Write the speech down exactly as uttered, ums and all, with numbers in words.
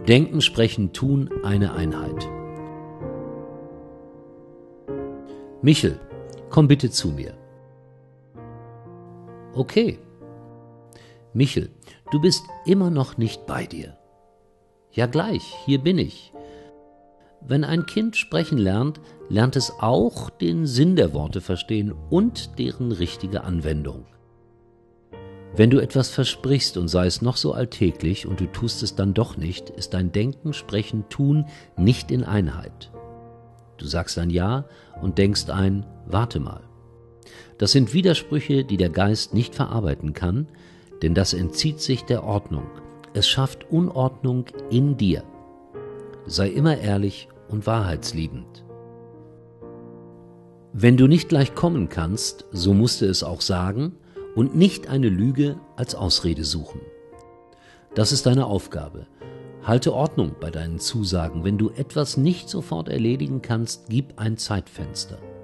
Denken, Sprechen, Tun, eine Einheit. Michel, komm bitte zu mir. Okay. Michel, du bist immer noch nicht bei dir. Ja gleich, hier bin ich. Wenn ein Kind sprechen lernt, lernt es auch den Sinn der Worte verstehen und deren richtige Anwendung. Wenn du etwas versprichst und sei es noch so alltäglich und du tust es dann doch nicht, ist dein Denken, Sprechen, Tun nicht in Einheit. Du sagst ein Ja und denkst ein Warte mal. Das sind Widersprüche, die der Geist nicht verarbeiten kann, denn das entzieht sich der Ordnung. Es schafft Unordnung in dir. Sei immer ehrlich und wahrheitsliebend. Wenn du nicht gleich kommen kannst, so musst du es auch sagen und nicht eine Lüge als Ausrede suchen. Das ist deine Aufgabe. Halte Ordnung bei deinen Zusagen. Wenn du etwas nicht sofort erledigen kannst, gib ein Zeitfenster.